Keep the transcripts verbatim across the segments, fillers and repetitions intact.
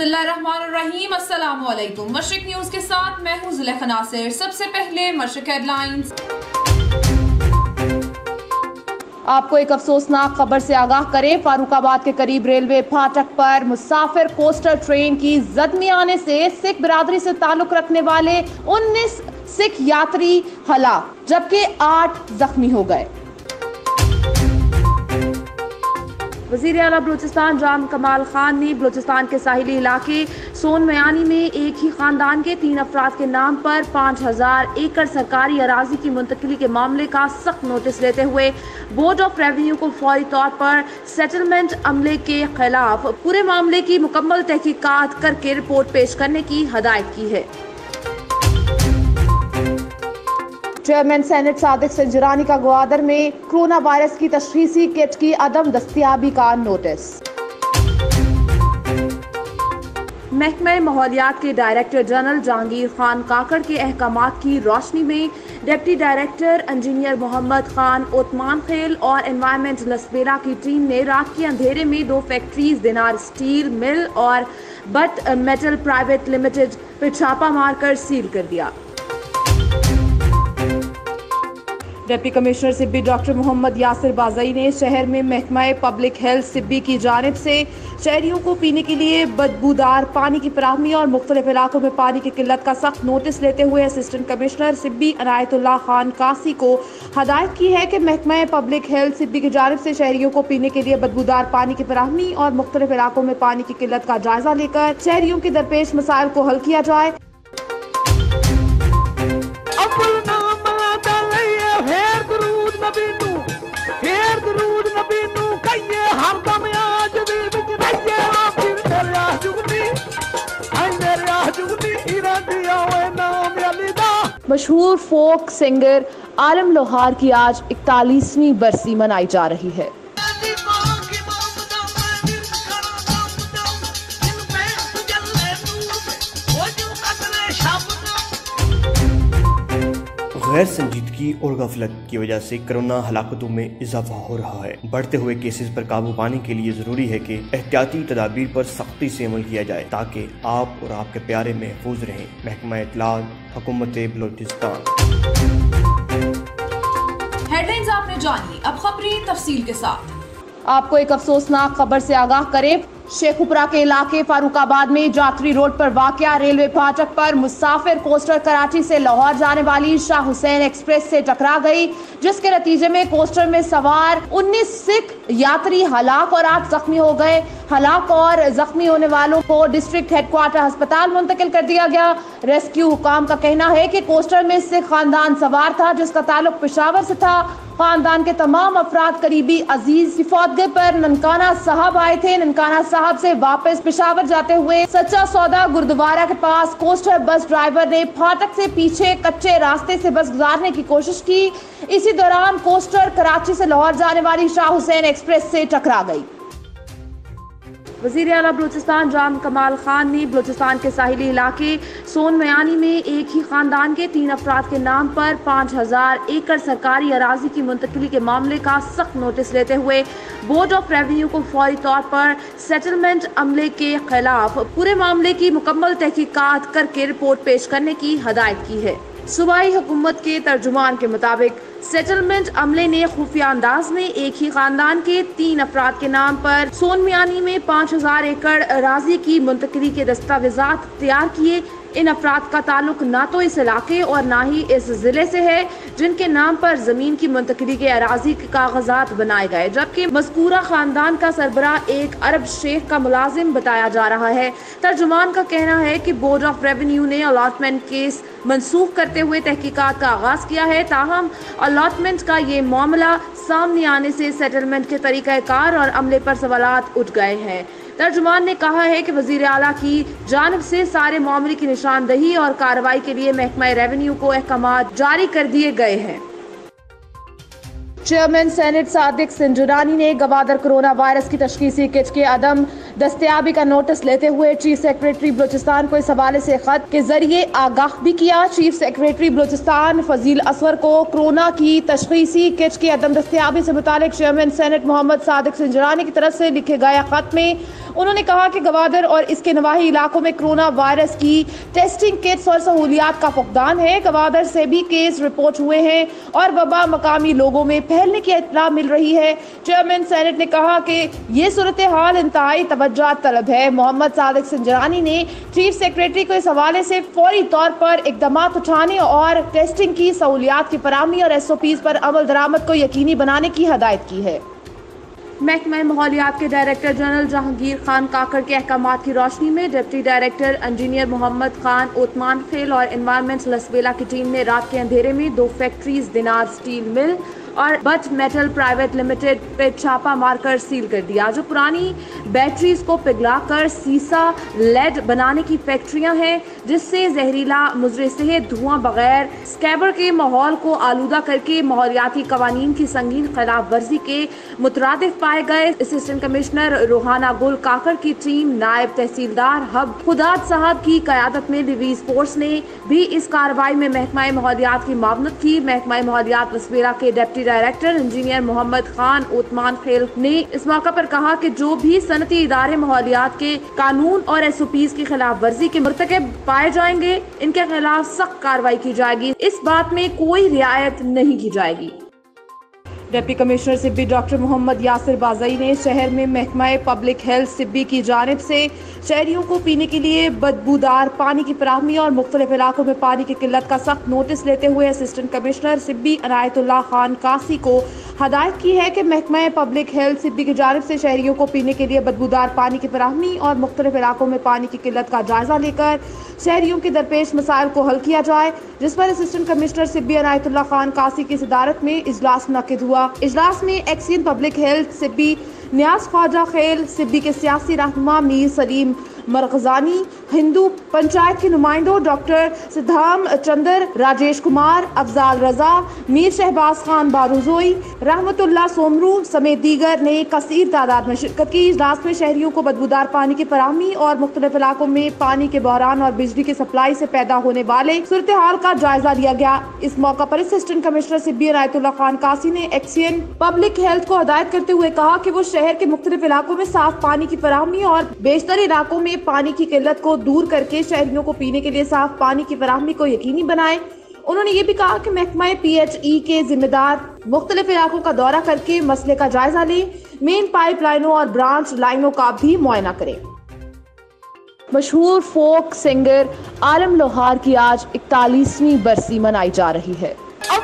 बिस्मिल्लाहिर्रहमानिर्रहीम, अस्सलाम वालेकुम। मशरिक न्यूज के साथ मैं हूं जुलेखा नासिर। सबसे पहले मशरिक हेडलाइंस। आपको एक अफसोसनाक खबर से आगाह करें, फारूकाबाद के करीब रेलवे फाटक पर मुसाफिर कोस्टर ट्रेन की जद में आने से सिख बिरादरी से ताल्लुक रखने वाले उन्नीस सिख यात्री हलाक जबकि आठ जख्मी हो गए। वज़ीर आला बलूचिस्तान जाम कमाल खान ने बलूचिस्तान के साहिली इलाके सोन मयानी में एक ही खानदान के तीन अफराद के नाम पर पाँच हजार एकड़ सरकारी अराजी की मुंतकिली के मामले का सख्त नोटिस लेते हुए बोर्ड ऑफ रेवेन्यू को फौरी तौर पर सेटलमेंट अमले के खिलाफ पूरे मामले की मुकम्मल तहकीकात करके रिपोर्ट पेश करने की हदायत की है। चेयरमैन सेनेट सादिक संजरानी का ग्वादर में कोरोना वायरस की तशखीसी किट की अदम दस्तयाबी का नोटिस। महकमा माहौलियात के डायरेक्टर जनरल जहांगीर खान काकड़ के अहकामात की रोशनी में deputy director engineer Mohammad Khan Otman Khel और एनवायरमेंट लसबेला की टीम ने रात के अंधेरे में दो फैक्ट्रीज दिनार स्टील मिल और बट मेटल प्राइवेट लिमिटेड पर छापा मारकर सील कर दिया। Deputy commissioner Sibi doctor Mohammad Yasir Bazai ने शहर में महकमा पब्लिक हेल्थ सिब्बी की जानिब से शहरियों को पीने के लिए बदबूदार पानी की फराहमी और मुख्तलिफ इलाकों में पानी की किल्लत का सख्त नोटिस लेते हुए असिस्टेंट कमिश्नर सिब्बी अनायतुल्लाह खान कासी को हदायत की है कि महकमा पब्लिक हेल्थ सिब्बी की जानिब से शहरियों को पीने के लिए बदबूदार पानी की फराहमी और मुख्तलिफ इलाकों में पानी की किल्लत का जायजा लेकर शहरियों के दरपेश मसाइल को हल किया जाए। मशहूर फोक सिंगर आलम लोहार की आज इकतालीसवीं बरसी मनाई जा रही है। गैर संजीदगी और गफलत की वजह से कोरोना हलाकतों में इजाफा हो रहा है। बढ़ते हुए केसेस पर काबू पाने के लिए जरूरी है कि एहतियाती तदाबीर पर सख्ती से अमल किया जाए ताकि आप और आपके प्यारे महफूज रहें। महकमा इत्तलात, हुकूमत बलूचिस्तान। हेडलाइंस आपने जानी, अब खबरें तफसील के साथ। आपको एक अफसोसनाक खबर से आगाह करें, शेखुपुरा के इलाके फारूकाबाद में जातरी रोड पर वाक़या रेलवे फाटक पर मुसाफिर कोस्टर कराची से लाहौर जाने वाली शाह हुसैन एक्सप्रेस से टकरा गई, जिसके नतीजे में कोस्टर में सवार उन्नीस सिख यात्री हलाक और आठ जख्मी हो गए। हलाक और जख्मी होने वालों को डिस्ट्रिक्ट हेडक्वार्टर अस्पताल मुंतकिल कर दिया गया। रेस्क्यू हुकाम का कहना है कि कोस्टर में सिख खानदान सवार था जिसका ताल्लुक पेशावर से था। खानदान के तमाम अफराद करीबी अजीज की फौतगी पर ननकाना साहब आए थे। ननकाना साहब से वापस पेशावर जाते हुए सच्चा सौदा गुरुद्वारा के पास कोस्टर बस ड्राइवर ने फाटक से पीछे कच्चे रास्ते से बस गुजारने की कोशिश की। इसी दौरान कोस्टर कराची से लाहौर जाने वाली शाह हुसैन एक्सप्रेस से टकरा गई। वज़ीर आला बलूचिस्तान जाम कमाल खान ने बलूचिस्तान के साहिली इलाके सोन मयानी में एक ही खानदान के तीन अफराद के नाम पर पाँच हजार एकड़ सरकारी अराजी की मुंतकिली के मामले का सख्त नोटिस लेते हुए बोर्ड ऑफ रेवेन्यू को फौरी तौर पर सेटलमेंट अमले के खिलाफ पूरे मामले की मुकम्मल तहकीकात करके रिपोर्ट पेश करने की हदायत की है। सूबाई हुकूमत के तर्जुमान के मुताबिक सेटलमेंट अमले ने खुफिया अंदाज में एक ही खानदान के तीन अफराद के नाम पर सोन मियानी में पाँच हजार एकड़ अराजी की मुंतकिली के दस्तावेजात तैयार किए। इन अफराद का ताल्लुक ना तो इस इलाके और ना ही इस जिले से है जिनके नाम पर जमीन की मुंतकिली के अराजी के कागजात बनाए गए, जबकि मज़कूरा खानदान का सरबराह एक अरब शेख का मुलाजिम बताया जा रहा है। तर्जुमान का कहना है कि बोर्ड ऑफ रेवेन्यू ने अलॉटमेंट केस मनसूख करते हुए तहकीकात का आगाज किया है, ताहम अलॉटमेंट का ये मामला सामने आने से सेटलमेंट के तरीक़ाकार और अमले पर सवालात उठ गए हैं। तर्जुमान ने कहा है कि वज़ीर आला की जानिब से सारे मामले की निशानदही और कार्रवाई के लिए महकमा रेवेन्यू को अहकामात जारी कर दिए गए हैं। चेयरमैन सेनेट सादिक संजरानी ने गवादर कोरोना वायरस की तशखीसी किट के अदम दस्तयाबी का नोटिस लेते हुए चीफ सेक्रेटरी बलूचिस्तान को इस हवाले से खत के जरिए आगाह भी किया। चीफ सेक्रेटरी बलूचिस्तान फजील असवर को कोरोना की तशखीसी किट की अदम दस्तयाबी से मुतालिक चेयरमैन सेनेट मोहम्मद सादिक सिंजरानी की तरफ से लिखे गए खत में उन्होंने कहा कि गवादर और इसके नवाही इलाकों में कोरोना वायरस की टेस्टिंग किट्स और सहूलियात का फुकदान है। गवादर से भी केस रिपोर्ट हुए हैं और वबा मकामी लोगों में फैलने की इत्तला मिल रही है। चेयरमैन सेनेट ने कहा कि ये सूरत हाल इंतहाई तवज्जो तलब है। मोहम्मद सादिक सिंजरानी ने चीफ सेक्रेटरी को इस हवाले से फौरी तौर पर इकदाम उठाने और टेस्टिंग की सहूलियात की फराहमी और एस ओ पीज़ पर अमल दरामद को यकीनी बनाने की हदायत की है। महकमा माहौलियात के डायरेक्टर जनरल जहांगीर खान काकड़ के अहकामात की रोशनी में deputy director engineer Mohammad Khan Otman Khel और एनवायरमेंट लसबेला की टीम ने रात के अंधेरे में दो फैक्ट्रीज दिनार स्टील मिल और बट मेटल प्राइवेट लिमिटेड पे छापा मारकर सील कर दिया, जो पुरानी बैटरीज को पिघलाकर सीसा लेड बनाने की फैक्ट्रियां हैं, जिससे जहरीला मुजरे सेहत धुआं बगैर स्कैबर के माहौल को आलूदा करके माहौलियाती कवानीन की संगीन खिलाफ वर्जी के मुतरादिफ पाए गए। असिस्टेंट कमिश्नर रोहाना गुल काकड़ की टीम नायब तहसीलदार हब खुदात साहब की कयादत में डिवीज फोर्स ने भी इस कार्रवाई में महकमा माहौलियात की मावनत की। महकमा माहौलियात वसवेरा के deputy director engineer Mohammad Khan Otman Khel ने इस मौका पर कहा कि जो भी सनती इदारे माहौलियात के कानून और एस ओ पीज़ की खिलाफ वर्जी के मुर्तकब पाए जाएंगे, इनके खिलाफ सख्त कार्रवाई की जाएगी। इस बात में कोई रियायत नहीं की जाएगी। Deputy commissioner Sibi doctor Mohammad Yasir Bazai ने शहर में महकमा पब्लिक हेल्थ सिब्बी की जानिब से शहरियों को पीने के लिए बदबूदार पानी की फराहमी और मुख्तलिफ इलाकों में पानी की किल्लत का सख्त नोटिस लेते हुए असिस्टेंट कमिश्नर सिब्बी अनायतुल्लाह खान कासी को हदायत की है कि महकमा पब्लिक हेल्थ सिब्बी की जानिब से शहरियों को पीने के लिए बदबूदार पानी की फराहमी और मुख्तलिफ इलाकों में पानी की किल्लत का जायजा लेकर शहरियों के दरपेश मसाइल को हल किया जाए, जिस पर असिस्टेंट कमिश्नर सिब्बी अनायतुल्लाह खान कासी की सदारत में इजलास मुनक्किद हुआ। इजलास में XEN public health Sibi Niaz Khwaja Khel Sibi के सियासी रहनुमा मीर सलीम मरगजानी, हिंदू पंचायत के नुमाइंदों डॉक्टर सिद्धाम चंदर, राजेश कुमार, अफजाल रजा, मीर शहबाज खान बारूजोई, रहमतुल्लाह सोमरू समेत दीगर ने कसीर तादाद में शिरकत की। इजलास में शहरियों को बदबूदार पानी की फराहमी और मुख्तलिफ इलाकों में पानी के बहरान और बिजली की सप्लाई से पैदा होने वाले सूरत हाल का जायजा लिया गया। इस मौका पर असिस्टेंट कमिश्नर सिब्बी अनायतुल्लाह खान कासी ने एक्सियन पब्लिक हेल्थ को हदायत करते हुए कहा कि वो शहर के मुख्तलिफ इलाकों में साफ पानी की फराहमी और बेशतर इलाकों में पानी की किल्लत को दूर करके शहरियों को पीने के लिए साफ पानी की फराहमी को यकीनी बनाए। उन्होंने ये भी कहा कि महकमा पी एच ई के जिम्मेदार मुख्तलिफ इलाकों का दौरा करके मसले का जायजा ले, मेन पाइप लाइनों और ब्रांच लाइनों का भी मुआयना करें। मशहूर फोक सिंगर आलम लोहार की आज इकतालीसवीं बरसी मनाई जा रही है।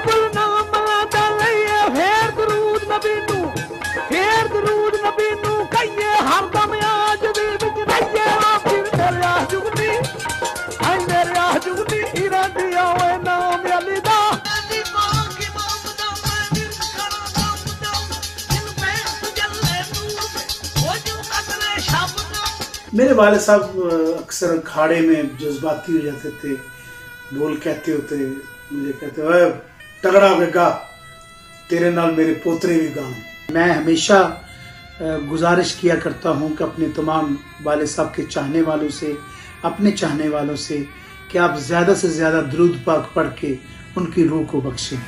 मेरे वाले साहब अक्सर अखाड़े में जज्बाती हो जाते थे, बोल कहते होते, मुझे कहते ओए तगड़ा होके गा, तेरे नाल मेरे पोतरे भी गाएं। मैं हमेशा गुजारिश किया करता हूं कि अपने तमाम वाले साहब के चाहने वालों से, अपने चाहने वालों से, कि आप ज्यादा से ज्यादा दुरूद पाक पढ़ के उनकी रूह को बख्शें।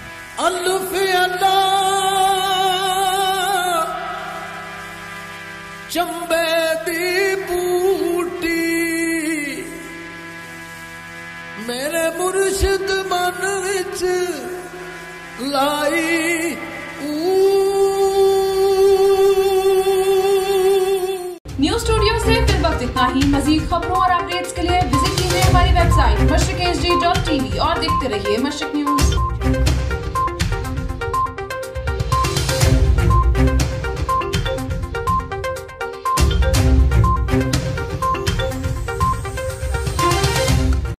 चंबे दी बूटी मेरे मुर्शिद मन विच लाई। न्यूज स्टूडियो से फिर वक्त इतना ही। मजीद खबरों और अपडेट्स के लिए विजिट कीजिए हमारी website Mashriq H D dot T V और देखते रहिए मशरिक न्यूज।